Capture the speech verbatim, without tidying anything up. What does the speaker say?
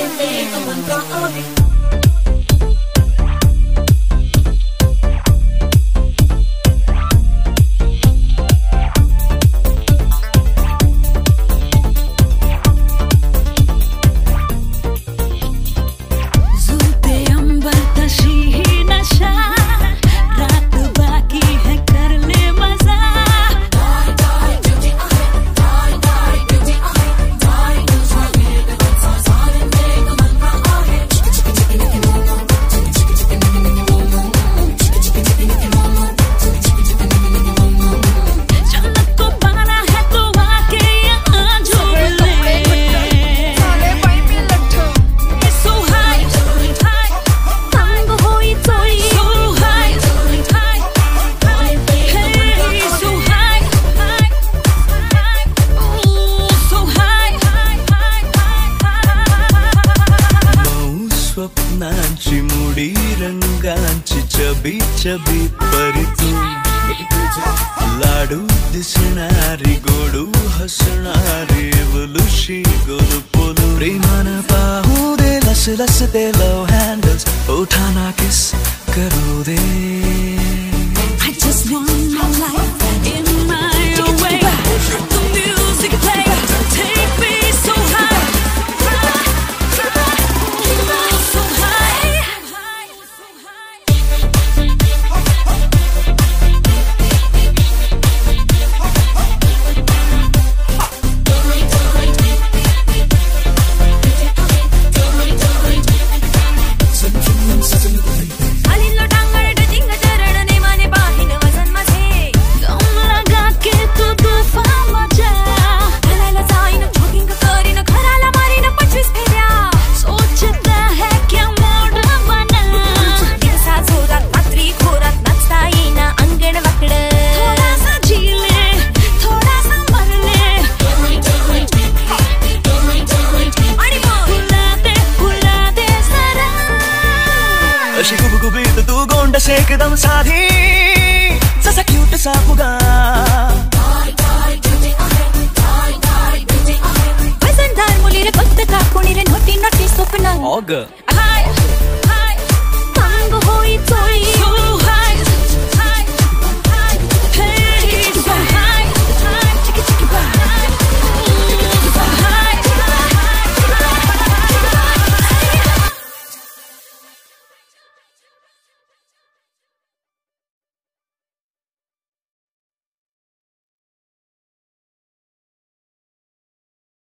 Chubby परितू लाडू दिसणारी गोडू हसणारी बोलुशी गोलू पोलू प्रेमान पाहू दे लस लस दे लो हँडल्स ओठाना किस करू दे I just want my life in my own way. Let the music play. Take me so high. एकदम साधी जसा क्यूट सा फुगा वजनदार मुली रे फक्त काकुणी रे नोटी नोटी स्वप्न ऑग